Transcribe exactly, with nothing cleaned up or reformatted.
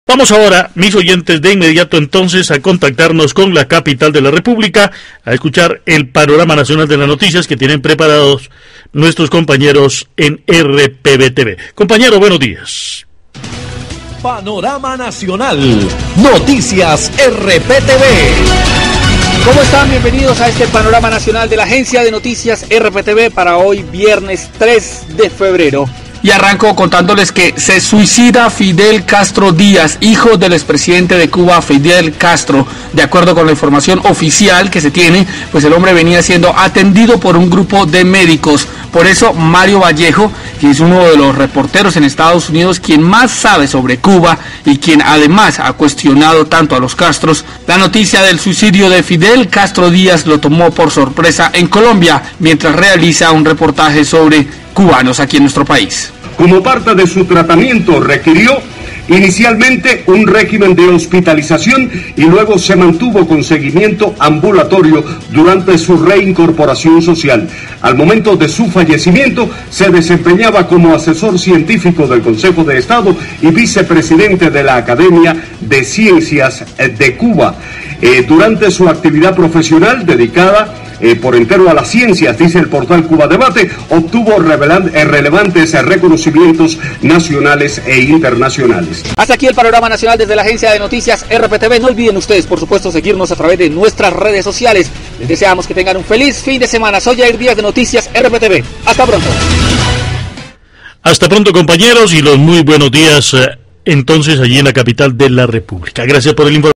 Vamos ahora, mis oyentes, de inmediato entonces a contactarnos con la capital de la República, a escuchar el panorama nacional de las noticias que tienen preparados nuestros compañeros en R P B T V. Compañero, buenos días. Panorama Nacional, Noticias R P T V. ¿Cómo están? Bienvenidos a este panorama nacional de la Agencia de Noticias R P T V para hoy viernes tres de febrero. Y arranco contándoles que se suicida Fidel Castro Díaz, hijo del expresidente de Cuba, Fidel Castro. De acuerdo con la información oficial que se tiene, pues el hombre venía siendo atendido por un grupo de médicos. Por eso Mario Vallejo, que es uno de los reporteros en Estados Unidos, quien más sabe sobre Cuba y quien además ha cuestionado tanto a los Castros, la noticia del suicidio de Fidel Castro Díaz lo tomó por sorpresa en Colombia, mientras realiza un reportaje sobre cubanos aquí en nuestro país. Como parte de su tratamiento requirió inicialmente un régimen de hospitalización y luego se mantuvo con seguimiento ambulatorio durante su reincorporación social. Al momento de su fallecimiento se desempeñaba como asesor científico del Consejo de Estado y vicepresidente de la Academia de Ciencias de Cuba. Eh, durante su actividad profesional dedicada Eh, por entero a las ciencias, dice el portal Cuba Debate, obtuvo revelan, eh, relevantes eh, reconocimientos nacionales e internacionales. Hasta aquí el panorama nacional desde la Agencia de Noticias R P T V. No olviden ustedes, por supuesto, seguirnos a través de nuestras redes sociales. Les deseamos que tengan un feliz fin de semana. Soy Jair Díaz de Noticias R P T V. Hasta pronto. Hasta pronto, compañeros, y los muy buenos días eh, entonces allí en la capital de la República. Gracias por el informe.